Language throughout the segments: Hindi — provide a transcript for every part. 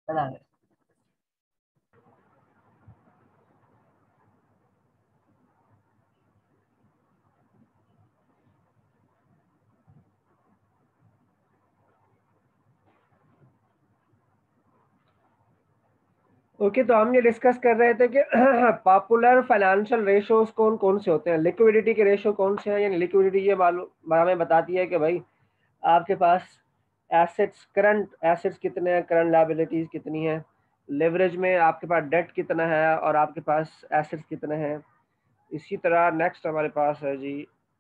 बता रहे। ओके, तो हम ये डिस्कस कर रहे थे कि पॉपुलर फाइनेंशियल रेशोज कौन कौन से होते हैं। लिक्विडिटी के रेशो कौन से हैं, यानी लिक्विडिटी ये मालूम हमें बताती है कि भाई आपके पास एसेट्स, करंट एसेट्स कितने हैं, करंट लायबिलिटीज कितनी हैं, लेवरेज में आपके पास डेट कितना है और आपके पास एसेट्स कितने हैं। इसी तरह नेक्स्ट हमारे पास है जी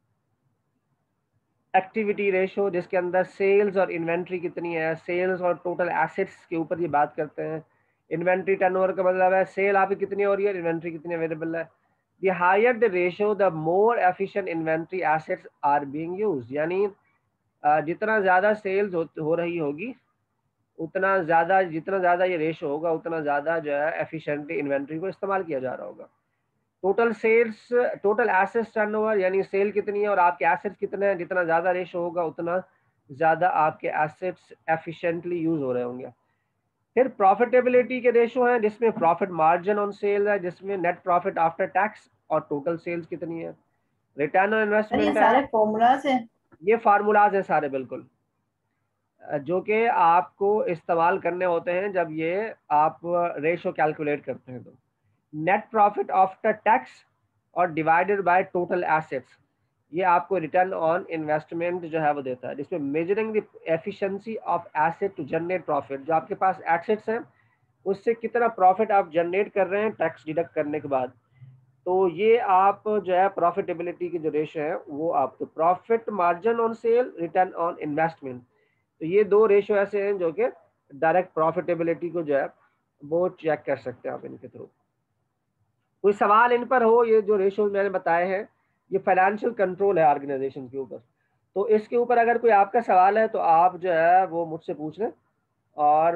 एक्टिविटी रेशो, जिसके अंदर सेल्स और इन्वेंट्री कितनी है, सेल्स और टोटल एसेट्स के ऊपर ये बात करते हैं। इन्वेंट्री टर्नओवर का मतलब है सेल आपकी कितनी हो रही है, इन्वेंट्री कितनी अवेलेबल है। The higher the ratio the more efficient inventory assets are being used, यानी जितना ज़्यादा सेल्स हो रही होगी उतना ज़्यादा, जितना ज़्यादा ये रेशो होगा उतना ज़्यादा जो है एफिशिएंटली इन्वेंट्री को इस्तेमाल किया जा रहा होगा। Total sales, total assets turnover, यानी सेल कितनी है और आपके एसेट्स कितने हैं, जितना ज़्यादा रेशो होगा उतना ज़्यादा आपके एसेट्स एफिशिएंटली यूज़ हो रहे होंगे। फिर प्रॉफिटेबिलिटी के रेशो हैं, जिसमें प्रॉफिट मार्जिन ऑन सेल है, जिसमें नेट प्रॉफिट आफ्टर टैक्स और टोटल सेल्स कितनी है। रिटर्न ऑन सर ये इन्वेस्टमेंट है, सारे फॉर्मूलाज हैं। ये फार्मूलाज है सारे बिल्कुल, जो कि आपको इस्तेमाल करने होते हैं जब ये आप रेशो कैलकुलेट करते हैं। तो नेट प्रॉफिट आफ्टर टैक्स और डिवाइडेड बाय टोटल एसेट्स, ये आपको रिटर्न ऑन इन्वेस्टमेंट जो है वो देता है, जिसमें measuring the efficiency of asset to generate profit, जो आपके पास एसेट्स हैं उससे कितना प्रॉफिट आप जनरेट कर रहे हैं टैक्स डिडक्ट करने के बाद। तो ये आप जो है प्रॉफिटेबिलिटी की जो रेशो है वो आपको profit margin on sale, return on investment, तो ये दो रेशो ऐसे हैं जो कि डायरेक्ट प्रॉफिटेबिलिटी को जो है वो चेक कर सकते हैं आप इनके थ्रू। कोई सवाल इन पर हो, ये जो रेशो मैंने बताए हैं ये फाइनेंशियल कंट्रोल है ऑर्गेनाइजेशन के ऊपर, तो इसके ऊपर अगर कोई आपका सवाल है तो आप जो है वो मुझसे पूछ लें। और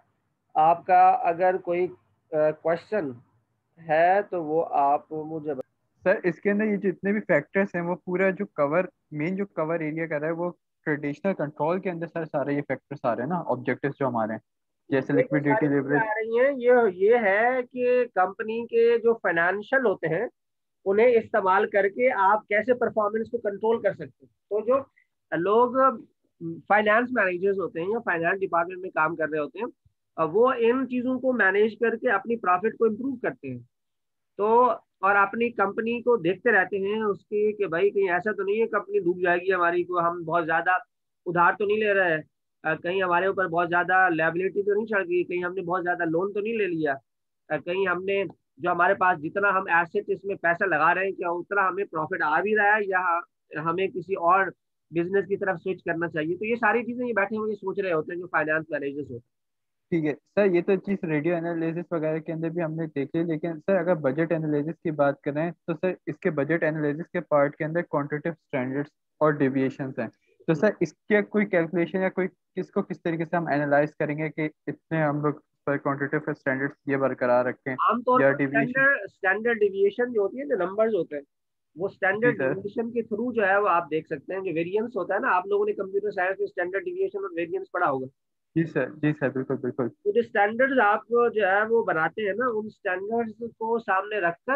आपका अगर कोई क्वेश्चन है तो वो आप मुझे सर इसके अंदर ये जितने भी फैक्टर्स हैं वो पूरा जो कवर, मेन जो कवर एरिया कर रहा है वो ट्रेडिशनल कंट्रोल के अंदर सर सारे ये फैक्टर्स आ रहे हैं ना, ऑब्जेक्टिव्स जो हमारे हैं, जैसे ये जो सारी लिक्विडिटी, चीजें लेवरेज। आ रही हैं ये है कि कंपनी के जो फाइनेंशियल होते हैं उन्हें इस्तेमाल करके आप कैसे परफॉर्मेंस को कंट्रोल कर सकते हैं। तो जो लोग फाइनेंस मैनेजर्स होते हैं या फाइनेंस डिपार्टमेंट में काम कर रहे होते हैं, वो इन चीज़ों को मैनेज करके अपनी प्रॉफिट को इम्प्रूव करते हैं। तो और अपनी कंपनी को देखते रहते हैं उसकी कि भाई कहीं ऐसा तो नहीं है कंपनी डूब जाएगी हमारी, को हम बहुत ज़्यादा उधार तो नहीं ले रहे हैं, कहीं हमारे ऊपर बहुत ज़्यादा लायबिलिटी तो नहीं चढ़ गई, कहीं हमने बहुत ज़्यादा लोन तो नहीं ले लिया, कहीं हमने जो हमारे पास जितना हम एसेट इसमें पैसा लगा रहे हैं क्या उतना हमें प्रॉफिट आ भी रहा है या हमें किसी और बिजनेस की तरफ स्विच करना चाहिए। तो ये सारी चीज़ें ये बैठे हुए सोच रहे होते हैं जो फाइनेंस मैनेजर्स होते ठीक है सर, ये तो चीज़ रेडियो एनालिसिस वगैरह के अंदर भी हमने देखी, लेकिन सर अगर बजट एनालिसिस की बात करें तो सर इसके बजट एनालिसिस के पार्ट के अंदर क्वांटिटेटिव स्टैंडर्ड्स और डेविएशंस हैं। तो सर इसके कोई कैलकुलेशन या कोई किसको किस तरीके से हम एनालाइज करेंगे कि इतने हम लोग पर क्वांटिटेटिव स्टैंडर्ड्स ये बरकरार रखें हैं। आमतौर या पर डेविएशन। स्टैंडर्ड डिविएशन जो होती है, जो नंबर्स होते हैं, वो जी स्टैंडर्ड सर। डिविएशन के थ्रू जो है वो आप देख सकते हैं। जो वेरिएंस होता है ना, आप लोगों ने कंप्यूटर साइंस में स्टैंडर्ड डिविएशन और वेरिएंस पढ़ा होगा। जी सर, जी सर, बिल्कुल बिल्कुल। तो जो स्टैंडर्ड्स आप जो है वो बनाते हैं ना, उन स्टैंडर्ड्स को सामने रखकर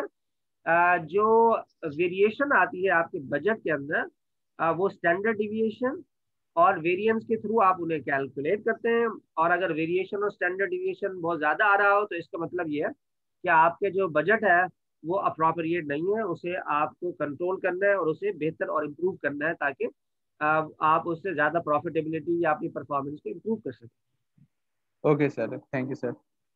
जो वेरिएशन आती है आपके बजट के अंदर, वो स्टैंडर्ड डिविएशन और वेरिएंस के थ्रू आप उन्हें कैलकुलेट करते हैं। और अगर वेरिएशन और स्टैंडर्ड डिविएशन बहुत ज़्यादा आ रहा हो तो इसका मतलब ये है कि आपके जो बजट है वो अप्रोप्रिएट नहीं है, उसे आपको कंट्रोल करना है और उसे बेहतर और इम्प्रूव करना है ताकि आप उससे ज़्यादा प्रॉफिटेबिलिटी या अपनी परफॉर्मेंस को इम्प्रूव कर सकें। Okay sir, thank you sir.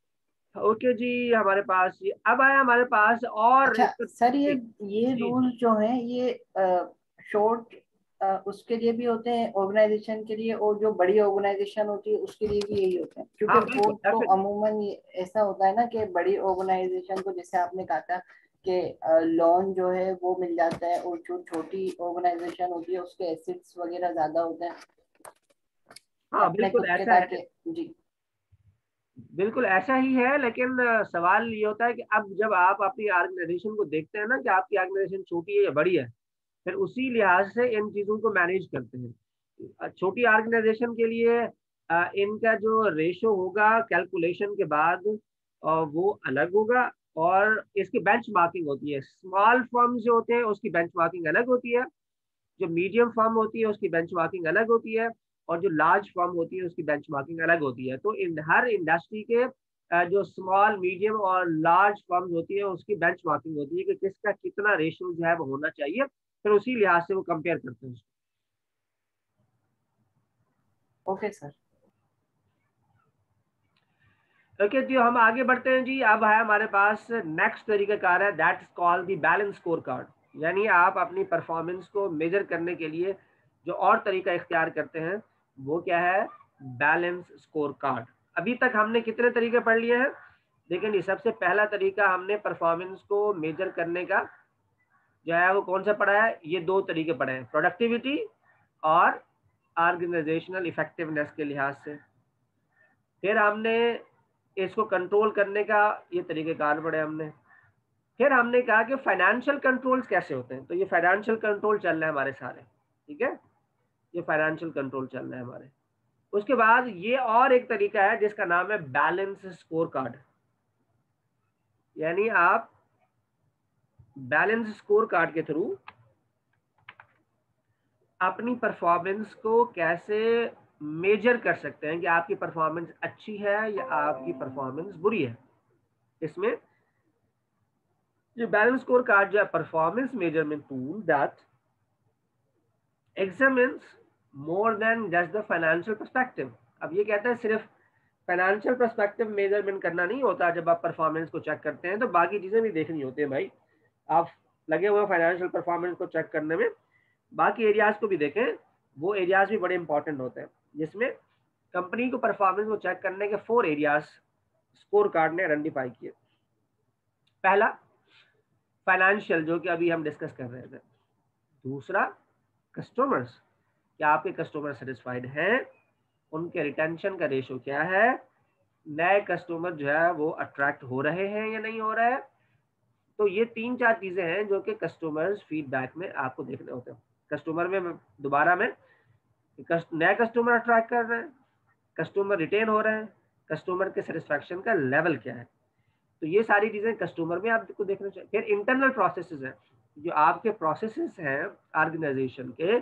Okay जी, हमारे पास ये अब आया हमारे पास और अच्छा एक सर, ये जी रूल जो हैं ये शॉर्ट उसके लिए भी होते हैं ऑर्गेनाइजेशन के लिए, और जो बड़ी ऑर्गेनाइजेशन होती है उसके लिए भी यही होते हैं, क्योंकि हाँ बिल्कुल वो तो डेफिनेटली। अमूमन ऐसा होता है ना कि बड़ी ऑर्गेनाइजेशन को, जैसे आपने कहा था कि लोन जो है वो मिल जाता है, और जो छोटी ऑर्गेनाइजेशन होती है उसके एसेट्स वगैरह ज्यादा होते हैं हाँ अपने बिल्कुल खुद के, ऐसा है, ताकि जी। बिल्कुल ऐसा ही है। लेकिन सवाल ये होता है कि अब जब आप अपनी ऑर्गेनाइजेशन को देखते हैं ना कि आपकी ऑर्गेनाइजेशन छोटी है या बड़ी है, फिर उसी लिहाज से इन चीज़ों को मैनेज करते हैं। छोटी ऑर्गेनाइजेशन के लिए इनका जो रेशो होगा कैलकुलेशन के बाद वो अलग होगा, और इसकी बेंचमार्किंग होती है। स्मॉल फर्म्स जो होते हैं उसकी बेंचमार्किंग अलग होती है, जो मीडियम फर्म होती है उसकी बेंचमार्किंग अलग होती है, और जो लार्ज फर्म होती है उसकी बेंचमार्किंग अलग होती है। तो इन हर इंडस्ट्री के जो स्मॉल मीडियम और लार्ज फर्म होती है उसकी बेंचमार्किंग होती है कि किसका कितना रेशियो जो है वो होना चाहिए, फिर उसी लिहाज से वो कंपेयर करते हैं। Okay sir. ओके जी, हम आगे बढ़ते हैं जी। अब है हमारे पास नेक्स्ट तरीकाकार है, that is called the balance score card. यानी आप अपनी परफॉर्मेंस को मेजर करने के लिए जो और तरीका इख्तियार करते हैं वो क्या है, बैलेंस स्कोर कार्ड। अभी तक हमने कितने तरीके पढ़ लिए हैं? देखिए जी, सबसे पहला तरीका हमने परफॉर्मेंस को मेजर करने का जो है वो कौन सा पढ़ा है? ये दो तरीके पढ़े हैं, प्रोडक्टिविटी और ऑर्गेनाइजेशनल इफेक्टिवनेस के लिहाज से। फिर हमने इसको कंट्रोल करने का ये तरीक़ेकार पढ़े हमने। फिर हमने कहा कि फाइनेंशियल कंट्रोल्स कैसे होते हैं, तो ये फाइनेंशियल कंट्रोल चल रहे हैं हमारे सारे, ठीक है, ये फाइनेंशियल कंट्रोल चल रहे हैं हमारे। उसके बाद ये और एक तरीका है जिसका नाम है बैलेंस स्कोर कार्ड। यानी आप बैलेंस स्कोर कार्ड के थ्रू अपनी परफॉर्मेंस को कैसे मेजर कर सकते हैं कि आपकी परफॉर्मेंस अच्छी है या आपकी परफॉर्मेंस बुरी है। इसमें ये बैलेंस स्कोर कार्ड जो है performance measurement tool that examines more than just the financial perspective. अब ये कहता है सिर्फ फाइनेंशियल पर्सपेक्टिव मेजरमेंट करना नहीं होता, जब आप परफॉर्मेंस को चेक करते हैं तो बाकी चीजें भी देखनी होती है भाई। आप लगे हुए फाइनेंशियल परफॉर्मेंस को चेक करने में, बाकी एरियाज को भी देखें, वो एरियाज भी बड़े इंपॉर्टेंट होते हैं। जिसमें कंपनी को परफॉर्मेंस को चेक करने के 4 एरियाज स्कोर कार्ड ने आइडेंटिफाई किए। पहला फाइनेंशियल, जो कि अभी हम डिस्कस कर रहे थे। दूसरा कस्टमर्स, क्या आपके कस्टमर सेटिस्फाइड हैं, उनके रिटेंशन का रेशो क्या है, नए कस्टमर जो है वो अट्रैक्ट हो रहे हैं या नहीं हो रहे हैं। तो ये 3-4 चीजें हैं जो कि कस्टमर्स फीडबैक में आपको देखने होते हैं। कस्टमर में दोबारा में नए कस्टमर अट्रैक्ट कर रहे हैं, कस्टमर रिटेन हो रहे हैं, कस्टमर के सेटिस्फैक्शन का लेवल क्या है। तो ये सारी चीजें कस्टमर में आपको देखना चाहिए। फिर इंटरनल प्रोसेसेस हैं, जो आपके प्रोसेसेस हैं ऑर्गेनाइजेशन के,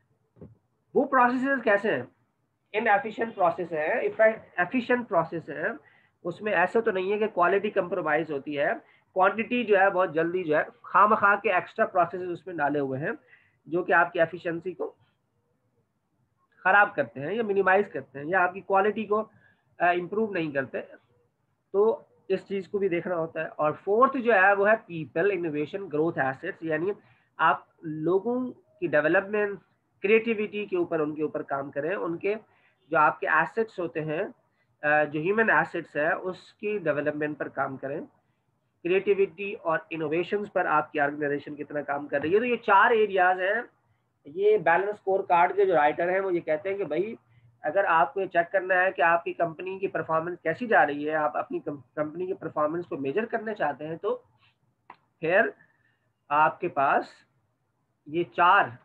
वो प्रोसेसेस कैसे हैं, इनएफिशिएंट प्रोसेस है, एफिशिएंट प्रोसेस है। उसमें ऐसा तो नहीं है कि क्वालिटी कंप्रोमाइज होती है, क्वांटिटी जो है बहुत जल्दी जो है खामखा के एक्स्ट्रा प्रोसेसेस उसमें डाले हुए हैं जो कि आपकी एफिशिएंसी को खराब करते हैं या मिनिमाइज करते हैं या आपकी क्वालिटी को इम्प्रूव नहीं करते। तो इस चीज को भी देखना होता है। और फोर्थ जो है वो है पीपल इनोवेशन ग्रोथ एसेट्स, यानी आप लोगों की डेवलपमेंट क्रिएटिविटी के ऊपर उनके ऊपर काम करें, उनके जो आपके एसेट्स होते हैं, जो ह्यूमन एसेट्स है उसकी डेवलपमेंट पर काम करें। क्रिएटिविटी और इनोवेशंस पर आपकी ऑर्गेनाइजेशन कितना काम कर रही है। तो ये 4 एरियाज हैं। ये बैलेंस स्कोर कार्ड के जो राइटर हैं वो ये कहते हैं कि भाई अगर आपको ये चेक करना है कि आपकी कंपनी की परफॉर्मेंस कैसी जा रही है, आप अपनी कंपनी की परफॉर्मेंस को मेजर करना चाहते हैं, तो फिर आपके पास ये 4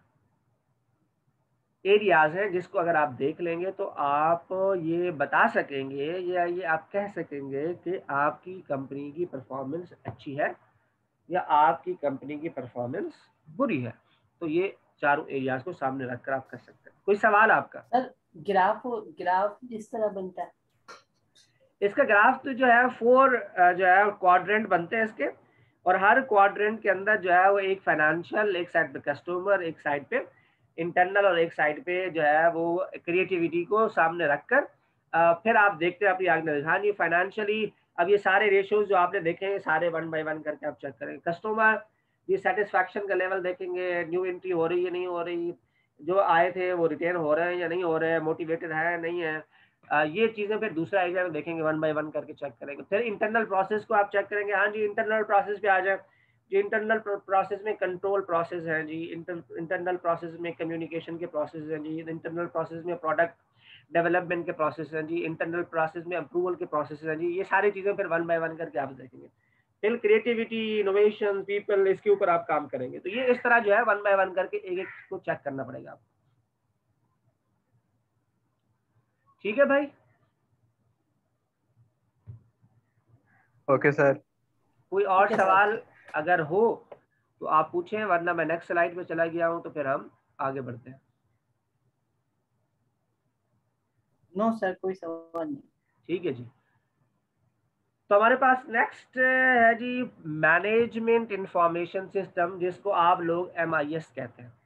एरियाज हैं जिसको अगर आप देख लेंगे तो आप ये बता सकेंगे या ये आप कह सकेंगे कि आपकी कंपनी की परफॉर्मेंस अच्छी है या आपकी कंपनी की परफॉर्मेंस बुरी है। तो ये चारों एरियाज को सामने रखकर आप कर सकते हैं। कोई सवाल आपका? सर ग्राफ ग्राफ किस तरह बनता है? इसका ग्राफ तो जो है 4 जो है क्वाड्रेंट बनते हैं इसके, और हर क्वाड्रेंट के अंदर जो है वो एक फाइनेंशियल, एक साइड पे कस्टमर, एक साइड पे इंटरनल और एक साइड पे जो है वो क्रिएटिविटी को सामने रखकर फिर आप देखते हैं अपनी ऑर्गेनाइजेशन। हाँ जी, फाइनेंशियली अब ये सारे रेशियोज जो आपने देखे हैं सारे 1 बाय 1 करके आप चेक करेंगे। कस्टमर ये सेटिस्फैक्शन का लेवल देखेंगे, न्यू एंट्री हो रही है नहीं हो रही, जो आए थे वो रिटेन हो रहे हैं या नहीं हो रहे हैं, मोटिवेटेड है नहीं है, ये चीजें फिर दूसरा एरिया में देखेंगे, 1 बाय 1 करके चेक करेंगे। फिर इंटरनल प्रोसेस को आप चेक करेंगे। हाँ जी, इंटरनल प्रोसेस पे आ जाए। जो इंटरनल प्रोसेस में कंट्रोल प्रोसेस है जी, इंटरनल प्रोसेस में कम्युनिकेशन के प्रोसेस हैं जी, इंटरनल प्रोसेस में प्रोडक्ट डेवलपमेंट के प्रोसेस हैं जी, इंटरनल प्रोसेस में अप्रूवल के प्रोसेस हैं जी, ये सारी चीजें फिर 1 बाय 1 करके आप देखेंगे। फिर क्रिएटिविटी, इनोवेशन, पीपल, इसके ऊपर आप काम करेंगे। तो ये इस तरह जो है 1 बाय 1 करके एक एक को चेक करना पड़ेगा आपको। ठीक है भाई। Okay sir. कोई और ठीक है सर। सवाल अगर हो तो आप पूछें, वरना मैं नेक्स्ट स्लाइड पे चला गया हूँ, तो फिर हम आगे बढ़ते हैं। नो सर, कोई सवाल नहीं। ठीक है जी। तो हमारे पास नेक्स्ट है जी मैनेजमेंट इंफॉर्मेशन सिस्टम, जिसको आप लोग MIS कहते हैं।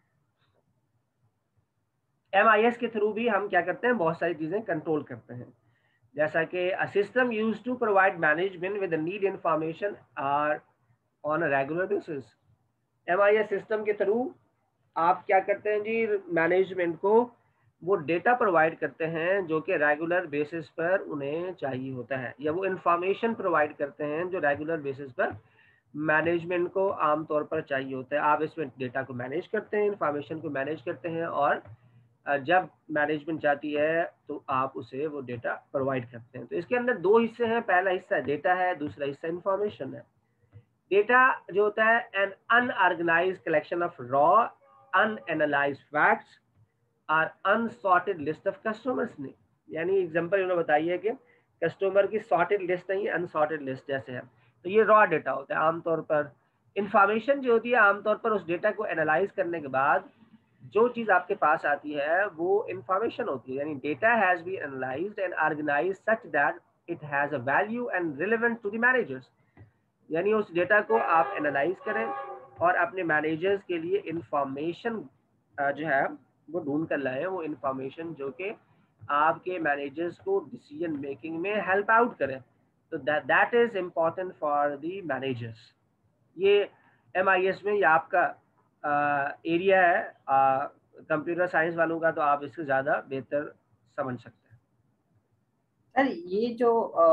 MIS के थ्रू भी हम क्या करते हैं, बहुत सारी चीजें कंट्रोल करते हैं, जैसा कि a system used to provide management with need information are on a regular basis. MIS system के थ्रू आप क्या करते हैं जी, मैनेजमेंट को वो डेटा प्रोवाइड करते हैं जो कि रेगुलर बेसिस पर उन्हें चाहिए होता है, या वो इंफॉर्मेशन प्रोवाइड करते हैं जो रेगुलर बेसिस पर मैनेजमेंट को आमतौर पर चाहिए होता है। आप इसमें डेटा को मैनेज करते हैं, इंफॉर्मेशन को मैनेज करते हैं, और जब मैनेजमेंट चाहती है तो आप उसे वो डेटा प्रोवाइड करते हैं। तो इसके अंदर दो हिस्से हैं, पहला हिस्सा डेटा है, दूसरा हिस्सा इंफॉर्मेशन है। डेटा जो होता है an unorganised collection of raw unanalysed facts or unsorted list of customers ने, यानी एग्जांपल उन्होंने बताइए कि कस्टमर की सॉर्टेड लिस्ट नहीं, अनसॉर्टेड लिस्ट जैसे है, तो ये रॉ डेटा होता है आमतौर पर। इंफॉर्मेशन जो होती है आमतौर पर उस डेटा को एनालाइज करने के बाद जो चीज आपके पास आती है वो इंफॉर्मेशन होती है, यानी data has been analysed and organised such that it has a value and relevant to the managers. यानी उस डेटा को आप एनालाइज करें और अपने मैनेजर्स के लिए इंफॉर्मेशन जो है वो ढूंढ कर लाएं, वो इंफॉर्मेशन जो कि आपके मैनेजर्स को डिसीजन मेकिंग में हेल्प आउट करें। तो that is important for the managers. ये MIS में ये आपका एरिया है कंप्यूटर साइंस वालों का, तो आप इससे ज़्यादा बेहतर समझ सकते हैं। सर ये जो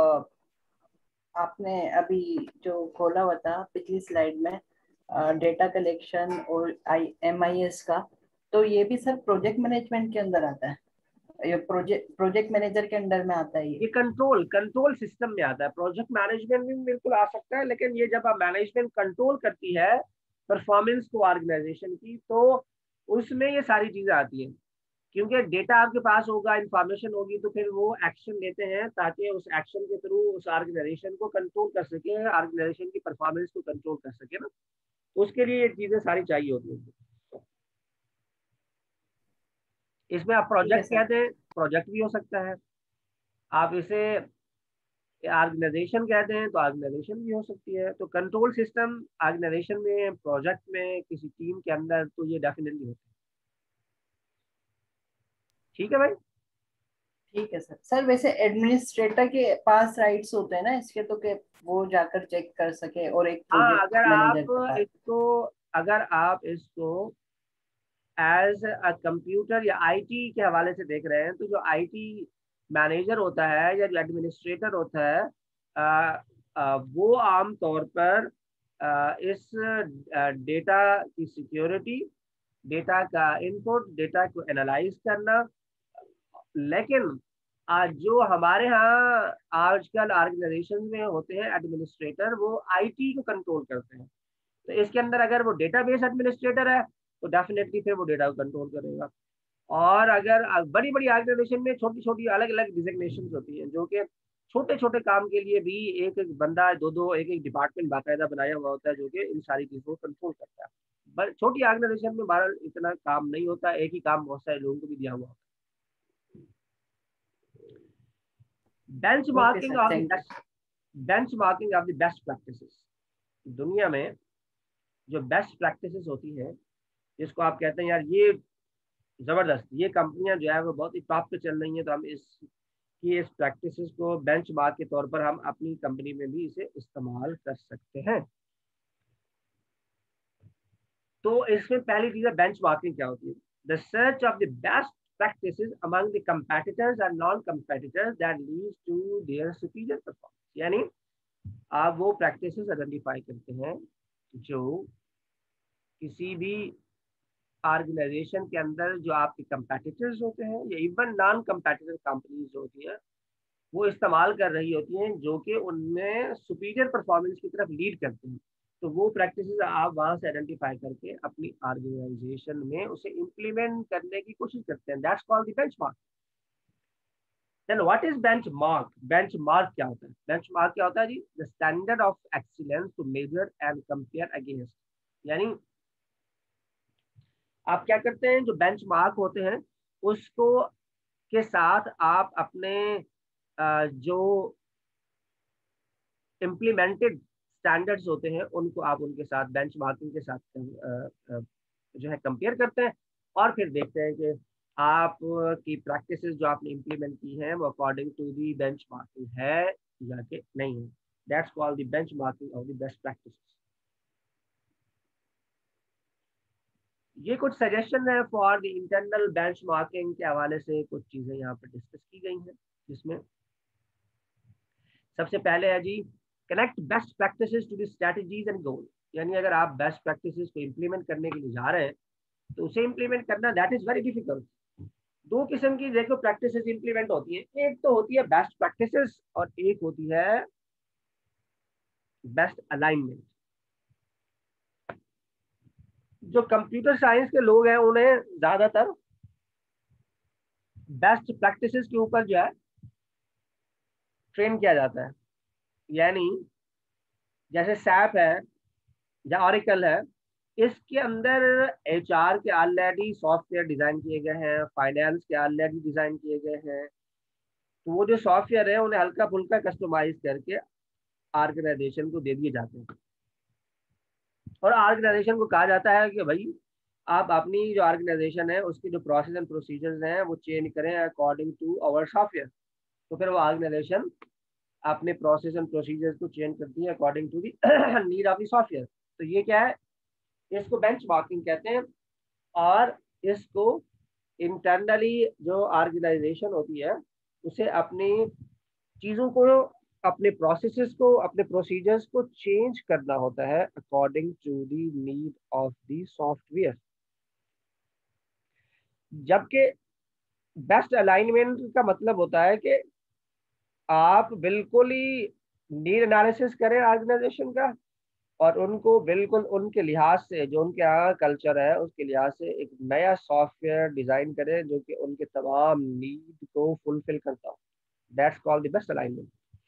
आपने अभी जो खोला हुआ था पिछली स्लाइड में, डेटा कलेक्शन और MIS का, तो ये भी सर प्रोजेक्ट मैनेजमेंट के अंदर आता है? ये प्रोजेक्ट मैनेजर के अंडर में आता है ये ये? कंट्रोल कंट्रोल सिस्टम में आता है। प्रोजेक्ट मैनेजमेंट में बिल्कुल आ सकता है, लेकिन ये जब आप मैनेजमेंट कंट्रोल करती है परफॉर्मेंस को ऑर्गेनाइजेशन की, तो उसमें ये सारी चीजें आती हैं। क्योंकि डेटा आपके पास होगा, इंफॉर्मेशन होगी, तो फिर वो एक्शन लेते हैं ताकि उस एक्शन के थ्रू उस ऑर्गेनाइजेशन को कंट्रोल कर सके, ऑर्गेनाइजेशन की परफॉर्मेंस को कंट्रोल कर सके ना, उसके लिए ये चीजें सारी चाहिए होती हैं। इसमें आप ठीक है प्रोजेक्ट सर। कहते हैं, प्रोजेक्ट भी हो सकता है। आप इसे ऑर्गेनाइजेशन कहते हैं तो ऑर्गेनाइजेशन भी हो सकती है। तो कंट्रोल सिस्टम ऑर्गेनाइजेशन में, प्रोजेक्ट में, किसी टीम के अंदर, तो ये डेफिनेटली होता है। ठीक है भाई। ठीक है सर। सर वैसे एडमिनिस्ट्रेटर के पास राइट्स होते हैं ना इसके, तो के वो जाकर चेक कर सके, और एक हाँ, प्रोजेक्ट मैनेजर के पास? अगर आप इसको एज अ कंप्यूटर या IT के हवाले से देख रहे हैं, तो जो IT मैनेजर होता है या जो एडमिनिस्ट्रेटर होता है, वो आम तौर पर इस डेटा की सिक्योरिटी, डेटा का इनपुट, डेटा को एनालाइज करना, लेकिन आज जो हमारे यहाँ आजकल ऑर्गेनाइजेशन में होते हैं एडमिनिस्ट्रेटर, वो IT को कंट्रोल करते हैं। तो इसके अंदर अगर वो डेटाबेस एडमिनिस्ट्रेटर है तो डेफिनेटली फिर वो डेटा को कंट्रोल करेगा। और अगर बड़ी बड़ी ऑर्गेनाइजेशन में छोटी छोटी अलग अलग डिजिग्नेशन होती हैं, जो कि छोटे छोटे काम के लिए भी एक एक बंदा, दो दो, एक एक डिपार्टमेंट बाकायदा बनाया हुआ होता है जो कि इन सारी चीज़ों को कंट्रोल करता है। छोटी ऑर्गेनाइजेशन में बहरहाल इतना काम नहीं होता, एक ही काम बहुत सारे लोगों को भी दिया हुआ होता है। Okay benchmarking sir, of the thank you. Best benchmarking of the best practices. दुनिया में जो बेस्ट प्रैक्टिसेस होती हैं, जिसको आप कहते हैं यार ये जबरदस्त, ये कंपनियां जो है वो बहुत ही टॉप पे चल रही हैं, तो हम इस प्रैक्टिसेस को बेंचमार्क के तौर पर हम अपनी कंपनी में भी इसे इस्तेमाल कर सकते हैं। तो इसमें पहली चीज है बेंचमार्किंग क्या होती है। The search of the best practices among the competitors and non competitors that leads to their superior performance. यानी आप वो प्रैक्टिसेस आइडेंटिफाई करते हैं जो किसी भी ऑर्गेनाइजेशन के अंदर जो आपके कंपेटिटर्स होते हैं या इवन नॉन कंपेटिटिव कंपनीज होती हैं, वो इस्तेमाल कर रही होती हैं, जो कि उनमें सुपीरियर परफॉर्मेंस की तरफ लीड करते हैं। तो वो प्रैक्टिसेस आप वहां से आइडेंटिफाई करके अपनी ऑर्गेनाइजेशन में उसे इम्प्लीमेंट करने की कोशिश करते हैं। That's called the benchmark. Then what is benchmark? Benchmark क्या होता है? बेंचमार्क क्या होता है जी? The standard of excellence to measure and compare against. यानी आप क्या करते हैं, जो बेंचमार्क होते हैं उसको के साथ आप अपने जो इम्प्लीमेंटेड स्टैंडर्ड्स होते हैं उनको आप उनके साथ बेंचमार्किंग के साथ जो है कंपेयर करते हैं, और फिर देखते हैं कि आप की प्रैक्टिसेस जो आपने इम्प्लीमेंट की हैं वो अकॉर्डिंग टू दी बेंचमार्किंग है या कि नहीं है। That's called the benchmarking of the best practices. ये कुछ सजेशन है फॉर द इंटरनल बेंचमार्किंग के हवाले से, कुछ चीजें यहाँ पर डिस्कस की गई हैं, जिसमें सबसे पहले है जी, connect best practices to the strategies and goal. यानी अगर आप बेस्ट प्रैक्टिसेस को इम्प्लीमेंट करने के लिए जा रहे हैं तो उसे इम्प्लीमेंट करना दैट इज वेरी डिफिकल्ट। दो किस्म की देखो प्रैक्टिसेस इम्प्लीमेंट होती है, एक तो होती है बेस्ट प्रैक्टिसेस और एक होती है बेस्ट अलाइनमेंट। जो कंप्यूटर साइंस के लोग हैं उन्हें ज्यादातर बेस्ट प्रैक्टिसेस के ऊपर जो है ट्रेन किया जाता है। यानी जैसे सैप है या ऑरिकल है, इसके अंदर एचआर के ऑलरेडी सॉफ्टवेयर डिजाइन किए गए हैं, फाइनेंस के ऑलरेडी डिजाइन किए गए हैं, तो वो जो सॉफ्टवेयर है उन्हें हल्का फुल्का कस्टमाइज करके ऑर्गेनाइजेशन को दे दिए जाते हैं, और ऑर्गेनाइजेशन को कहा जाता है कि भाई आप अपनी जो ऑर्गेनाइजेशन है उसकी जो प्रोसेस एंड प्रोसीजर्स हैं वो चेंज करें अकॉर्डिंग टू आवर सॉफ्टवेयर। तो फिर वो ऑर्गेनाइजेशन अपने प्रोसेस एंड प्रोसीजर्स को चेंज करती है according to the need of the software. तो ये क्या है, इसको बेंचमार्किंग कहते हैं। और इसको इंटरनली जो ऑर्गेनाइजेशन होती है उसे अपनी चीज़ों को, अपने प्रोसेसेस को, अपने प्रोसीजर्स को चेंज करना होता है according to the need of the software. जबकि बेस्ट अलाइनमेंट का मतलब होता है कि आप बिल्कुल ही नीड एनालिसिस करें ऑर्गेनाइजेशन का, और उनको बिल्कुल उनके लिहाज से, जो उनके यहाँ कल्चर है उसके लिहाज से एक नया सॉफ्टवेयर डिजाइन करें जो कि उनके तमाम नीड को फुलफिल करता हो। That's called the best alignment.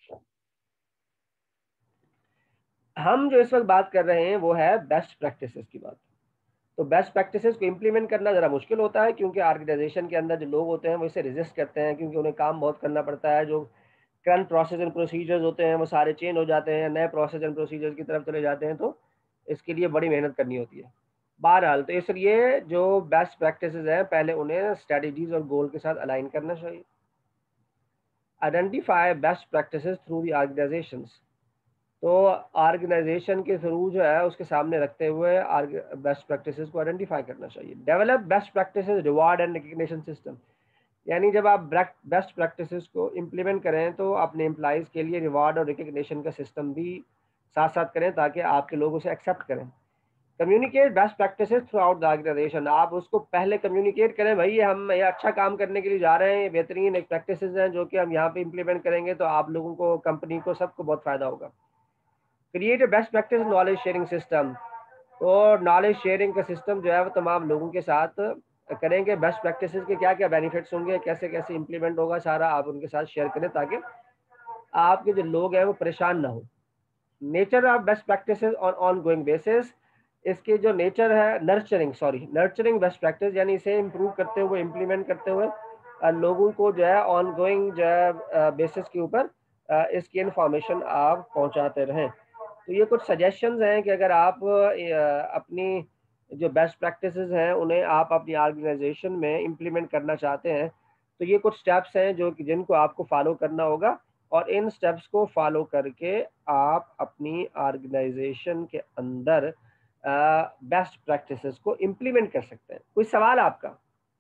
हम जो इस वक्त बात कर रहे हैं वो है बेस्ट प्रैक्टिसेस की बात। तो बेस्ट प्रैक्टिसेस को इम्प्लीमेंट करना ज़रा मुश्किल होता है, क्योंकि ऑर्गेनाइजेशन के अंदर जो लोग होते हैं वो इसे रेजिस्ट करते हैं, क्योंकि उन्हें काम बहुत करना पड़ता है। जो करंट प्रोसेस एंड प्रोसीजर्स होते हैं वो सारे चेंज हो जाते हैं, नए प्रोसेस एंड प्रोसीजर्स की तरफ चले जाते हैं, तो इसके लिए बड़ी मेहनत करनी होती है। बहरहाल तो इसलिए जो बेस्ट प्रैक्टिसेस हैं पहले उन्हें स्ट्रेटजीज और गोल के साथ अलाइन करना चाहिए। Identify best practices through the organisations. तो ऑर्गेनाइजेशन के थ्रू जो है उसके सामने रखते हुए बेस्ट प्रैक्टिसेस को आइडेंटिफाई करना चाहिए। Develop best practices reward and recognition system. यानी जब आप बेस्ट प्रैक्टिसेस को इम्प्लीमेंट करें तो अपने एम्प्लॉइज़ के लिए रिवार्ड और रिकग्निशन का सिस्टम भी साथ साथ करें ताकि आपके लोग उसे एक्सेप्ट करें। Communicate best practices throughout the organisation. आप उसको पहले कम्युनिकेट करें, भाई हम ये अच्छा काम करने के लिए जा रहे हैं, ये बेहतरीन एक प्रैक्टिसेस हैं जो कि हम यहाँ पे इम्प्लीमेंट करेंगे तो आप लोगों को, कंपनी को, सबको बहुत फ़ायदा होगा। Create a best practice knowledge sharing system. तो नॉलेज शेयरिंग का सिस्टम जो है वो तमाम लोगों के साथ करेंगे। बेस्ट प्रैक्टिसेस के क्या क्या बेनिफिट्स होंगे, कैसे कैसे इंप्लीमेंट होगा, सारा आप उनके साथ शेयर करें ताकि आपके जो लोग हैं वो परेशान ना हो। Nature of best practices on ongoing basis. इसकी जो नेचर है, नर्चरिंग बेस्ट प्रैक्टिस, यानी इसे इम्प्रूव करते हुए, इम्प्लीमेंट करते हुए लोगों को जो है ऑन गोइंग जो है बेसिस के ऊपर इसकी इंफॉर्मेशन आप पहुंचाते रहें। तो ये कुछ सजेशंस हैं कि अगर आप अपनी जो बेस्ट प्रैक्टिसेस हैं उन्हें आप अपनी ऑर्गेनाइजेशन में इम्प्लीमेंट करना चाहते हैं, तो ये कुछ स्टेप्स हैं जो कि जिनको आपको फॉलो करना होगा, और इन स्टेप्स को फॉलो करके आप अपनी ऑर्गेनाइजेशन के अंदर बेस्ट प्रैक्टिसेस को इम्प्लीमेंट कर सकते हैं। कोई सवाल आपका?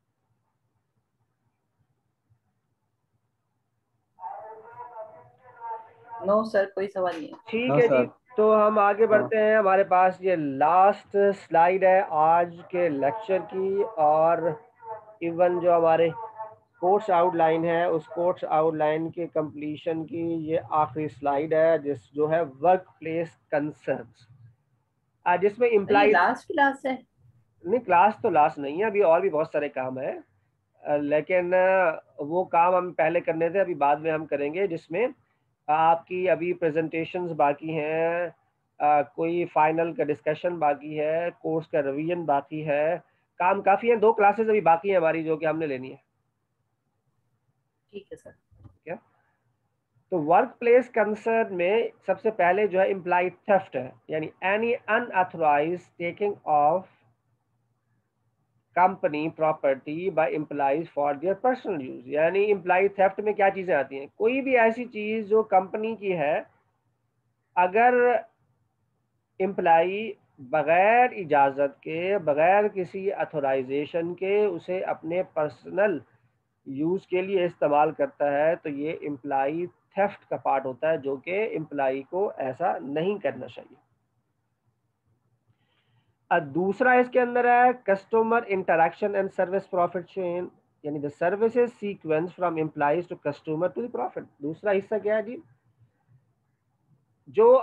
नो सर, कोई सवाल नहीं है। ठीक नो है जी, सर। तो हम आगे हाँ बढ़ते हैं। हमारे पास ये लास्ट स्लाइड है आज के लेक्चर की, और इवन जो हमारे कोर्स आउटलाइन है उस कोर्स आउटलाइन के कंप्लीशन की ये आखिरी स्लाइड है, जो है वर्क प्लेस कंसर्न्स, जिसमें ये इम्प्लाई, लास्ट क्लास है? नहीं क्लास तो लास्ट नहीं है, अभी और भी बहुत सारे काम है। लेकिन वो काम हम पहले करने थे, अभी बाद में हम करेंगे, जिसमें आपकी अभी प्रेजेंटेशंस बाकी हैं, कोई फाइनल का डिस्कशन बाकी है, कोर्स का रिवीजन बाकी है, काम काफ़ी है। 2 क्लासेस अभी बाकी है हमारी जो कि हमने लेनी है। ठीक है सर। क्या तो वर्क प्लेस कंसर्न में सबसे पहले जो है इम्प्लाई थेफ्ट है, यानी any unauthorised taking of company property by employees for their personal use. यानी इम्प्लाई थेफ्ट में क्या चीज़ें आती हैं? कोई भी ऐसी चीज़ जो कंपनी की है, अगर एम्प्लाई बगैर इजाज़त के, बगैर किसी अथोराइजेशन के उसे अपने पर्सनल यूज़ के लिए इस्तेमाल करता है, तो ये एम्प्लाई थेफ्ट का पार्ट होता है, जो कि एम्प्लाई को ऐसा नहीं करना चाहिए। दूसरा इसके अंदर है customer interaction and service profit chain, यानी the services sequence from employees to customer to the profit. दूसरा हिस्सा क्या है जी? जो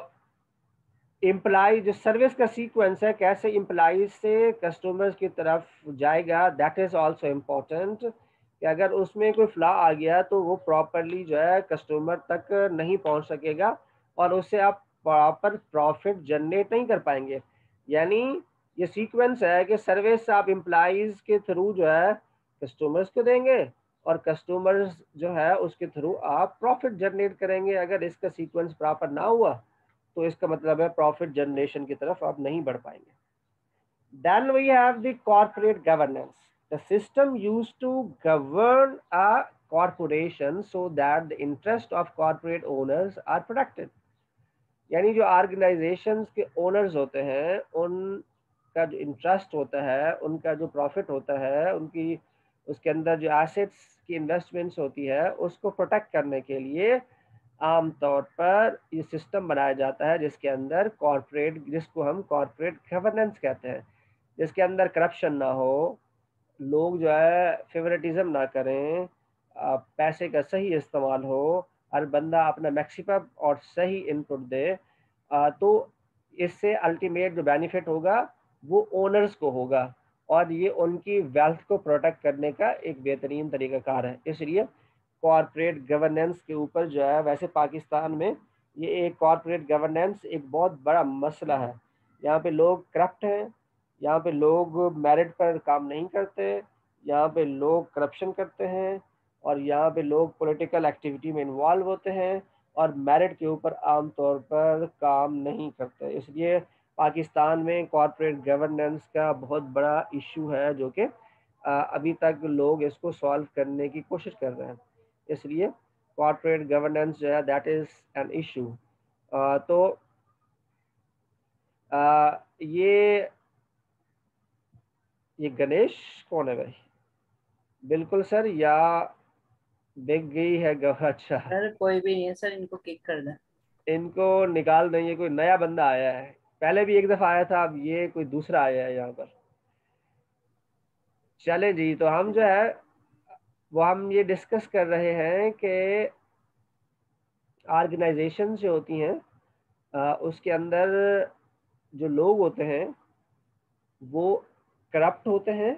एम्प्लॉय, जो सर्विस का सीक्वेंस है, कैसे एम्प्लॉइज से कस्टमर्स की तरफ जाएगा, दैट इज आल्सो इम्पोर्टेंट। कि अगर उसमें कोई फ्लॉ आ गया तो वो प्रॉपरली जो है कस्टमर तक नहीं पहुंच सकेगा और उससे आप प्रॉपर प्रॉफिट जनरेट नहीं कर पाएंगे। यानी ये सीक्वेंस है कि सर्विस आप एम्प्लॉइज के थ्रू जो है कस्टमर्स को देंगे और कस्टमर्स जो है उसके थ्रू आप प्रॉफिट जनरेट करेंगे। अगर इसका सीक्वेंस प्रॉपर ना हुआ तो इसका मतलब है प्रॉफिट जनरेशन की तरफ आप नहीं बढ़ पाएंगे। Then we have the corporate governance, the system used to govern a corporation so that the interest of corporate owners are protected। यानी जो ऑर्गेनाइजेशंस के ओनर्स होते हैं, उनका जो इंटरेस्ट होता है, उनका जो प्रॉफिट होता है, उनकी उसके अंदर जो एसेट्स की इन्वेस्टमेंट्स होती है, उसको प्रोटेक्ट करने के लिए आमतौर पर ये सिस्टम बनाया जाता है, जिसके अंदर कॉर्पोरेट, जिसको हम कॉर्पोरेट गवर्नेंस कहते हैं, जिसके अंदर करप्शन ना हो, लोग जो है फेवरेटिज्म ना करें, पैसे का सही इस्तेमाल हो, हर बंदा अपना मैक्सिमम और सही इनपुट दे, तो इससे अल्टीमेट जो बेनिफिट होगा वो ओनर्स को होगा और ये उनकी वेल्थ को प्रोटेक्ट करने का एक बेहतरीन तरीक़ाकार है। इसलिए कॉर्पोरेट गवर्नेंस के ऊपर जो है, वैसे पाकिस्तान में ये एक कॉर्पोरेट गवर्नेंस एक बहुत बड़ा मसला है। यहाँ पे लोग करप्ट हैं, यहाँ पे लोग मेरिट पर काम नहीं करते, यहाँ पे लोग करप्शन करते हैं और यहाँ पे लोग पॉलिटिकल एक्टिविटी में इन्वॉल्व होते हैं और मेरिट के ऊपर आमतौर पर काम नहीं करते। इसलिए पाकिस्तान में कॉर्पोरेट गवर्नेंस का बहुत बड़ा इशू है, जो कि अभी तक लोग इसको सॉल्व करने की कोशिश कर रहे हैं। इसलिए कॉर्पोरेट गवर्नेंस जो है दैट इज़ एन इशू। तो ये गणेश कौन है भाई? बिल्कुल सर, या बिक गई है अच्छा, सर कोई भी नहीं है सर, इनको किक कर दें। इनको निकाल दें, ये कोई नया बंदा आया है, पहले भी एक दफा आया था, अब ये कोई दूसरा आया है यहाँ पर। चले जी, तो हम जो है वो हम ये डिस्कस कर रहे हैं कि ऑर्गेनाइजेशन जो होती हैं, उसके अंदर जो लोग होते हैं वो करप्ट होते हैं,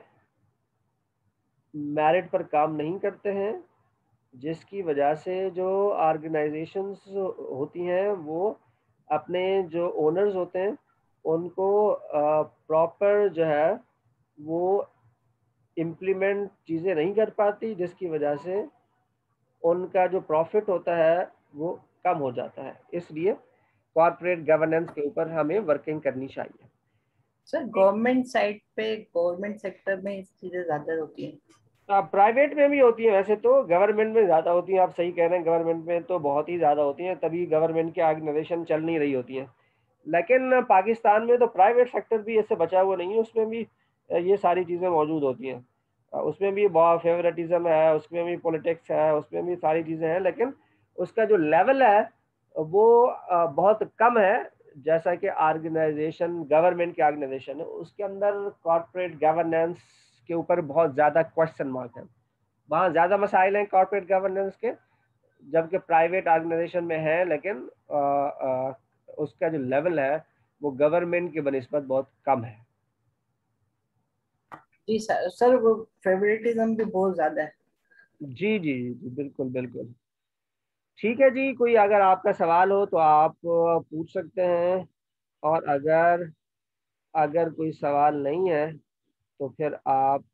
मेरिट पर काम नहीं करते हैं, जिसकी वजह से जो ऑर्गेनाइजेशंस होती हैं वो अपने जो ओनर्स होते हैं उनको प्रॉपर जो है वो इम्प्लीमेंट चीज़ें नहीं कर पाती, जिसकी वजह से उनका जो प्रॉफिट होता है वो कम हो जाता है। इसलिए कॉर्पोरेट गवर्नेंस के ऊपर हमें वर्किंग करनी चाहिए। सर गवर्नमेंट साइड पे, गवर्नमेंट सेक्टर में इस चीजें ज्यादा होती हैं। प्राइवेट में भी होती है, वैसे तो गवर्नमेंट में ज़्यादा होती हैं। आप सही कह रहे हैं, गवर्नमेंट में तो बहुत ही ज़्यादा होती हैं, तभी गवर्नमेंट की ऑर्गेनाइजेशन चल नहीं रही होती है। लेकिन पाकिस्तान में तो प्राइवेट सेक्टर भी इससे बचा हुआ नहीं है, उसमें भी ये सारी चीज़ें मौजूद होती हैं। उसमें भी बहुत फेवरेटिज्म है, उसमें भी पॉलिटिक्स है, उसमें भी सारी चीज़ें हैं, लेकिन उसका जो लेवल है वो बहुत कम है। जैसा कि ऑर्गेनाइजेशन, गवर्नमेंट की ऑर्गेनाइजेशन है, उसके अंदर कॉर्पोरेट गवर्नेंस के ऊपर बहुत ज़्यादा क्वेश्चन मार्क है, वहाँ ज़्यादा मसाइल हैं कॉर्पोरेट गवर्नेंस के, जबकि प्राइवेट ऑर्गेनाइजेशन में है, लेकिन उसका जो लेवल है वो गवर्नमेंट के बनिस्बत बहुत कम है। जी सर, सर वो फेवरेटिज्म भी बहुत ज्यादा है। जी जी जी, बिल्कुल बिल्कुल। ठीक है जी, कोई अगर आपका सवाल हो तो आप पूछ सकते हैं, और अगर अगर कोई सवाल नहीं है तो फिर आप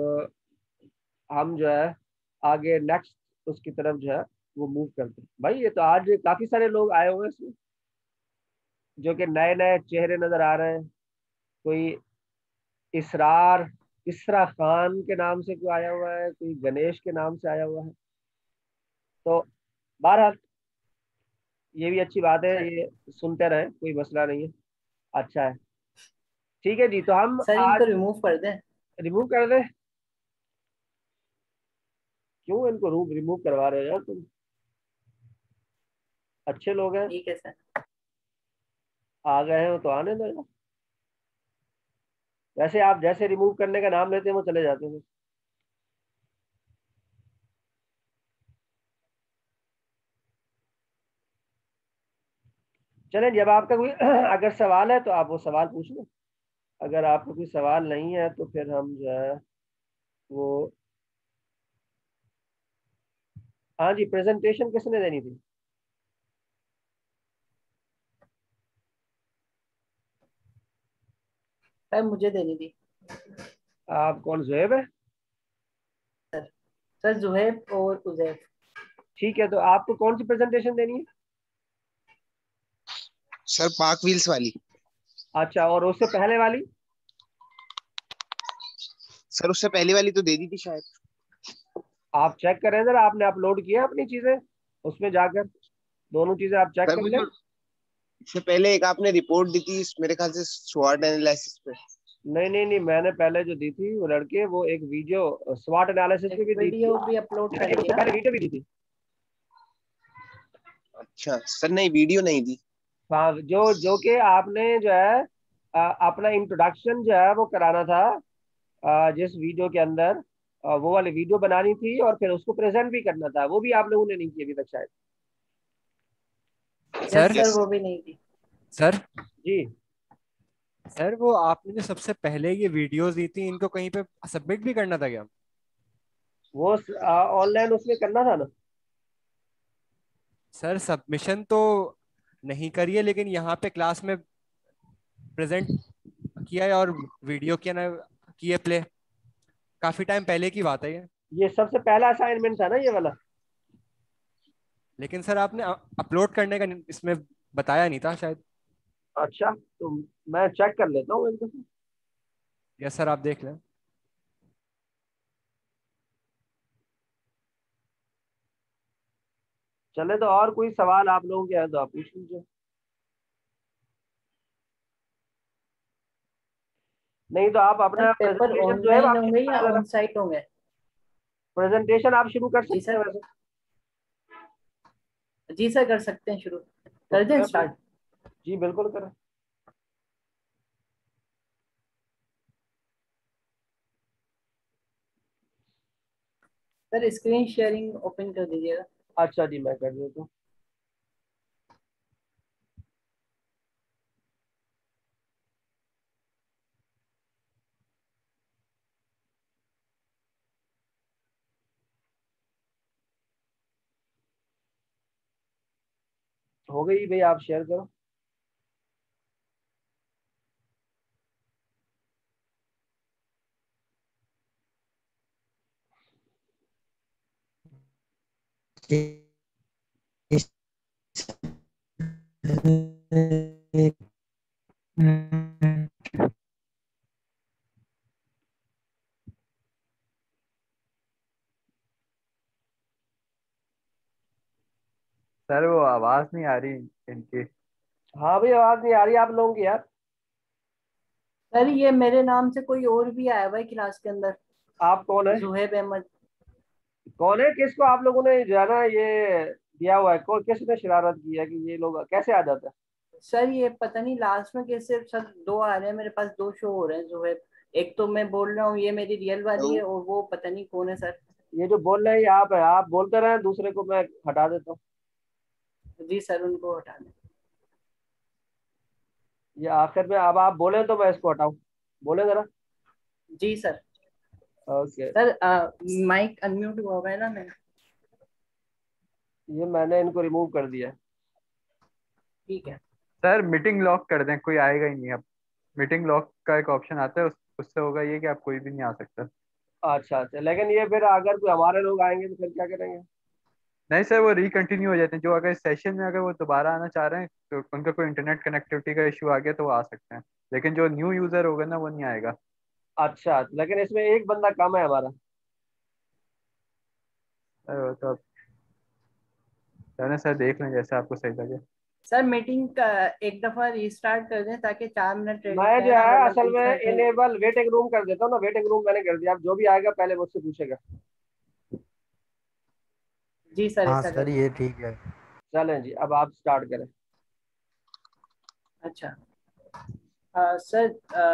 हम जो है आगे नेक्स्ट उसकी तरफ जो है वो मूव करते हैं। भाई ये तो आज काफी सारे लोग आए हुए हैं इसमें, जो कि नए नए चेहरे नजर आ रहे हैं। कोई इसरार इसरा खान के नाम से कोई आया हुआ है, कोई गणेश के नाम से आया हुआ है। तो बहरहाल ये भी अच्छी बात है, सर, ये सुनते रहें, कोई मसला नहीं है, अच्छा है। ठीक है जी, तो हम सर इनको आज रिमूव कर दें। रिमूव कर दें। क्यों इनको रूम रिमूव करवा रहे हो यार तुम, अच्छे लोग हैं, ठीक है सर। आ गए हो तो आने दो यार। वैसे आप जैसे रिमूव करने का नाम लेते हैं वो चले जाते हैं। चलें, जब आपका कोई अगर सवाल है तो आप वो सवाल पूछ लो, अगर आपका कोई सवाल नहीं है तो फिर हम जो है वो, हाँ जी, प्रेजेंटेशन किसने देनी थी? सर मुझे देनी थी। आप कौन, जुएब है? सर, सर जुहैब और उजैब। ठीक है, तो आपको कौन सी प्रेजेंटेशन देनी है? सर पार्क व्हील्स वाली। अच्छा, और उससे पहले वाली? सर उससे पहली वाली तो दे दी थी शायद। आप चेक करें जरा, आपने अपलोड किया अपनी चीजें उसमें जाकर, दोनों चीजें आप चेक सर कर वो लें। जो इससे पहले एक आपने रिपोर्ट दी थी मेरे ख्याल से स्वॉट एनालिसिस पे। नहीं नहीं नहीं, मैंने पहले जो दी थी वो लड़के, वो एक वीडियो स्वाट एनालिसिस पे एक भी दी थी, वीडियो भी अपलोड एक करी उससे है। पहले वीडियो भी दी थी। अच्छा सर, नहीं वीडियो नहीं दी। हाँ, जो जो कि आपने जो है अपना इंट्रोडक्शन जो है वो कराना था, जिस वीडियो के अंदर वो वाली वीडियो बनानी थी, और फिर उसको प्रेजेंट भी करना था, वो भी आप लोगों ने नहीं किया अभी तक शायद। Yes sir sir, yes. वो भी नहीं थी। सर जी, सर वो आपने जो सबसे पहले ये वीडियोस दी थी, इनको कहीं पे सबमिट भी करना था क्या? वो ऑनलाइन उसमें करना था ना। सर सबमिशन तो नहीं करिए, लेकिन यहाँ पे क्लास में प्रेजेंट किया है और वीडियो किया ना, किए प्ले। काफी टाइम पहले की बात है ये। ये सबसे पहला असाइनमेंट था ना ये वाला। लेकिन सर आपने अपलोड करने का इसमें बताया नहीं था शायद। अच्छा, तो मैं चेक कर लेता हूँ इनको। यस सर, आप देख लें। चले, तो और कोई सवाल आप लोगों के हैं तो आप पूछ लीजिए, नहीं तो आप सर अपना पेपर प्रेजेंटेशन जो है वो ऑनलाइन आप शुरू होंगे या करें जरा। ऑन साइट होंगे? प्रेजेंटेशन आप शुरू कर जी सकते हैं सर। वैसे। जी सर, कर सकते हैं शुरू। तो कर दें करें स्टार्ट? जी बिल्कुल करें। सर स्क्रीन शेयरिंग ओपन कर दीजिएगा। अच्छा जी, मैं कर देता हूँ। हो गई भाई, आप शेयर करो। सर वो आवाज नहीं आ रही इनकी। हाँ भाई, आवाज नहीं आ रही आप लोगों की यार। सर ये मेरे नाम से कोई और भी आया हुआ है क्लास के अंदर। आप कौन है? जुहेब अहमद। कौन है, किसको आप लोगों ने जो है ना ये दिया हुआ है, किसने शरारत की है कि ये लोग कैसे आ जाते हैं? सर ये पता नहीं लास्ट में कैसे सर दो आ रहे हैं मेरे पास, दो शो हो रहे हैं जुहेब। एक तो मैं बोल रहा हूँ ये मेरी रियल वाली है, और वो पता नहीं कौन है सर। ये जो बोल रहे हैं ये आप है, आप बोलते रहे, दूसरे को मैं हटा देता हूँ। जी सर, उनको हटा दें। ये आखिर में अब आप बोले तो मैं इसको हटाऊं, बोले जरा। जी sir. Okay sir mic unmute हुआ है ना मैं? ये मैंने इनको रिमूव कर दिया। ठीक है। सर मीटिंग लॉक कर दें, कोई आएगा ही नहीं अब। मीटिंग लॉक का एक ऑप्शन आता है, उससे होगा ये कि आप कोई भी नहीं आ सकता। अच्छा अच्छा, लेकिन ये फिर अगर कोई हमारे लोग आएंगे तो फिर क्या करेंगे? नहीं सर, वो रिकंटिन्यू हो जाते हैं। जो अगर सेशन में अगर वो दोबारा आना चाह रहे हैं तो उनका कोई इंटरनेट कनेक्टिविटी का इशू आ गया तो वो आ सकते हैं, लेकिन जो न्यू यूजर होगा ना वो नहीं आएगा। अच्छा, लेकिन इसमें एक बंदा कम है हमारा। सर वो तो सर देख लें जैसे आपको सही लगे। सर मीटिंग का एक दफा रिस्टार्ट कर दें ताकि 4 मिनट रेडी मैं जो रहें, है वरना असल बीच में में कहीं। इनेबल वेटिंग रूम कर देता हूँ ना, वेटिंग रूम मैंने कर दिया, अब जो भी आएगा पहले मुझसे पूछेगा। जी सर, हाँ ऐसा सर, करें। ये ठीक है। चलें जी, अब आप स्टार्ट करें। अच्छा sir,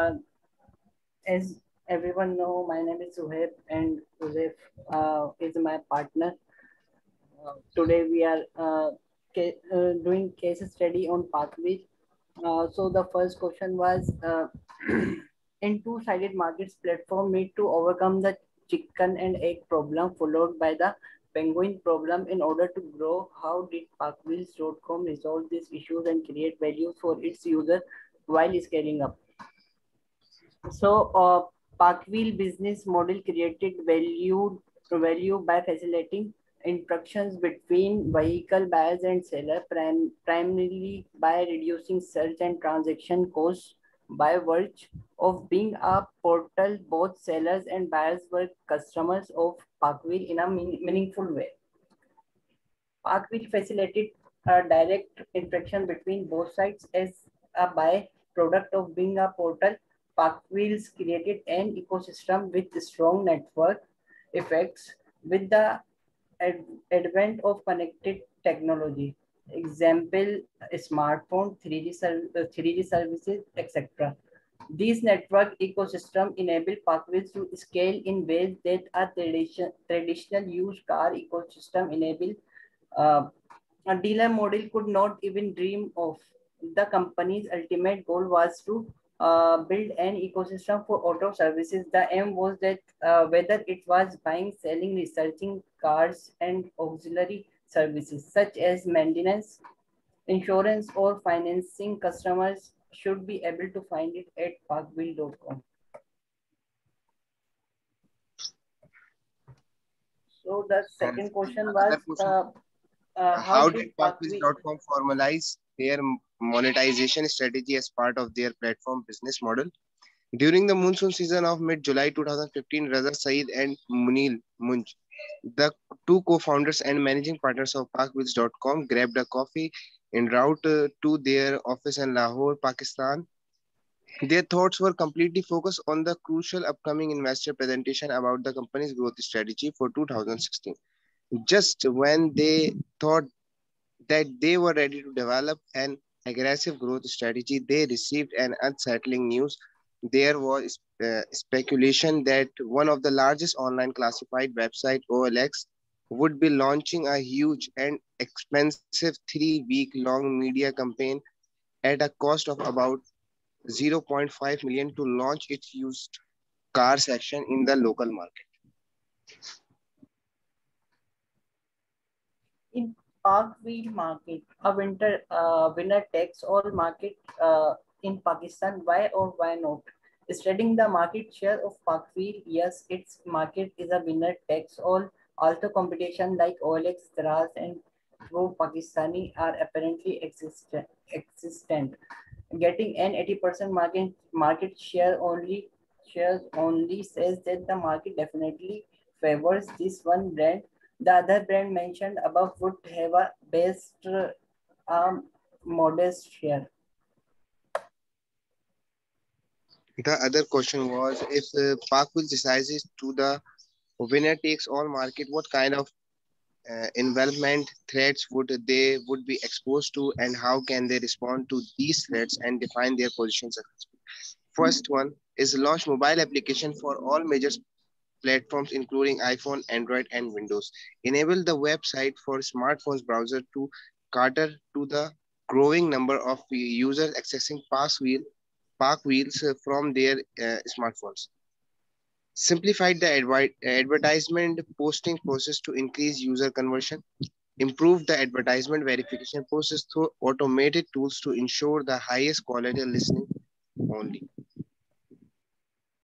as everyone know, my name is Zuhair and Zuhair is my partner. Today we are doing case study on Pathwheel. So the first question was, in two-sided markets, platform need to overcome the chicken and egg problem followed by the penguin problem in order to grow. How did Parkwheels.com resolve these issues and create value for its user while scaling up? So, Parkwheel business model created value by facilitating interactions between vehicle buyers and seller, primarily by reducing search and transaction costs. By virtue of being a portal, both sellers and buyers were customers of Parkwheel in a meaningful way. Parkwheel facilitated a direct interaction between both sides as a byproduct of being a portal. Parkwheels created an ecosystem with strong network effects with the advent of connected technology. Example, smartphone, 3G services, etc. These network ecosystem enable Parkwheels to scale in ways that a traditional used car ecosystem enable. uh, a dealer model could not even dream of. The company's ultimate goal was to build an ecosystem for auto services. The aim was that whether it was buying, selling, researching cars, and auxiliary services such as maintenance, insurance, or financing, customers should be able to find it at parkwheel.com. So the And second question other was, question, how how did did Parkwheel? Parkwheels.com formalize their monetization strategy as part of their platform business model? During the monsoon season of mid-July 2015, Raza Saeed and Munil Munj, the two co-founders and managing partners of Parkwheels.com, grabbed a coffee en route to their office in Lahore, Pakistan. Their thoughts were completely focused on the crucial upcoming investor presentation about the company's growth strategy for 2016. Just when they thought that they were ready to develop an aggressive growth strategy, they received an unsettling news. There was speculation that one of the largest online classified website, OLX, would be launching a huge and expensive 3-week long media campaign at a cost of about 0.5 million to launch its used car section in the local market. In Parkwheel market, a winner takes all market in Pakistan. Why or why not? Studying the market share of Parkwheel, yes, its market is a winner takes all. Also, competition like OLX, Daraz, and Pro Pakistani are apparently existent. Getting an 80% market shares only says that the market definitely favors this one brand. The other brand mentioned above would have a best modest share. The other question was, if Parkwheels decides to the winner takes all market, what kind of environment threats would be exposed to, and how can they respond to these threats and define their position successfully? First one is launch mobile application for all major platforms including iPhone, Android, and Windows. Enable the website for smartphones browser to cater to the growing number of users accessing Parkwheels from their smartphones. simplified the advertisement posting process to increase user conversion, improved the advertisement verification process through automated tools to ensure the highest quality listening only.